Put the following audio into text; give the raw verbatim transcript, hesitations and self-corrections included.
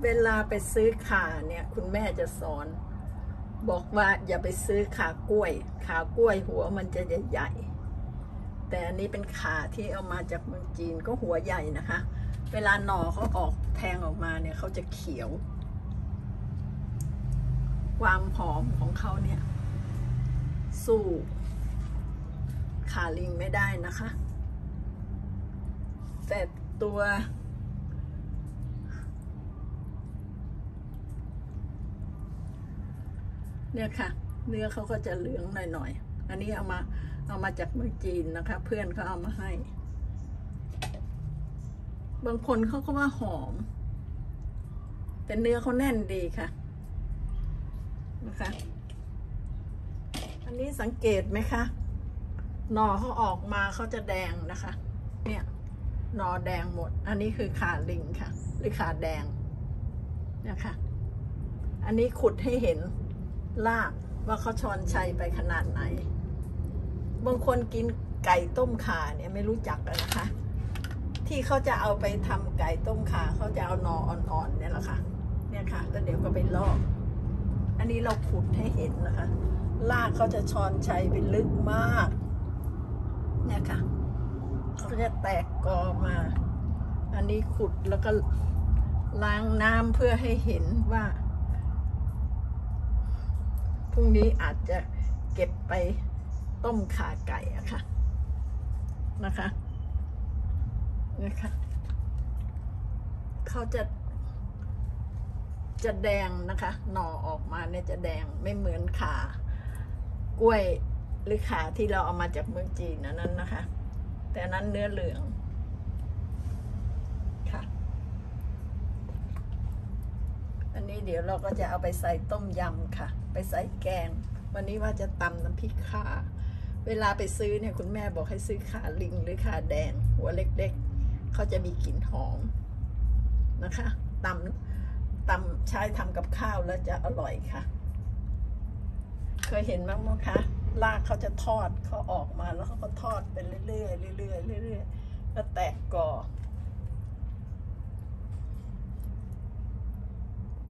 เวลาไปซื้อข่าเนี่ยคุณแม่จะสอนบอกว่าอย่าไปซื้อขากล้วยขากล้วยหัวมันจะใหญ่ๆแต่อันนี้เป็นขาที่เอามาจากเมืองจีนก็หัวใหญ่นะคะเวลาหน่อเขาออกแทงออกมาเนี่ยเขาจะเขียวความหอมของเขาเนี่ยสู้ขาลิงไม่ได้นะคะแต่ตัวเนี่ยค่ะเนื้อเขาก็จะเหลืองหน่อยๆอันนี้เอามาเอามาจากเมืองจีนนะคะเพื่อนเขาเอามาให้บางคนเขาก็ว่าหอมแต่เนื้อเขาแน่นดีค่ะนะคะอันนี้สังเกตไหมคะหน่อเขาออกมาเขาจะแดงนะคะเนี่ยหน่อแดงหมดอันนี้คือขาลิงค่ะหรือขาแดงนะคะอันนี้ขุดให้เห็นรากว่าเขาช้อนชัยไปขนาดไหนบางคนกินไก่ต้มข่าเนี่ยไม่รู้จักกันนะคะที่เขาจะเอาไปทำไก่ต้มข่าเขาจะเอาหน่ออ่อนๆเนี่ยแหละค่ะเนี่ยค่ะแล้วเดี๋ยวก็ไปลอกอันนี้เราขุดให้เห็นนะคะรากเขาจะช้อนชัยไปลึกมากเนี่ยค่ะเขาจะแตกกอมาอันนี้ขุดแล้วก็ล้างน้ำเพื่อให้เห็นว่าพรุ่งนี้อาจจะเก็บไปต้มข่าไก่อะค่ะนะคะนะคะเขาจะจะแดงนะคะหน่อออกมาเนี่ยจะแดงไม่เหมือนขากล้วยหรือขาที่เราเอามาจากเมืองจีนนั้นนะคะแต่นั้นเนื้อเหลืองค่ะอันนี้เดี๋ยวเราก็จะเอาไปใส่ต้มยำค่ะไปใส่แกงวันนี้ว่าจะตำน้ำพริกข่าเวลาไปซื้อเนี่ยคุณแม่บอกให้ซื้อขาลิงหรือขาแดงหัวเล็กๆเขาจะมีกลิ่นหอมนะคะตำตำใช้ทำกับข้าวแล้วจะอร่อยค่ะเคยเห็นมั้งมั้งคะรากเขาจะทอดเขาออกมาแล้วเขาก็ทอดไปเรื่อยๆเรื่อยๆเรื่อยๆแล้วแตกกอ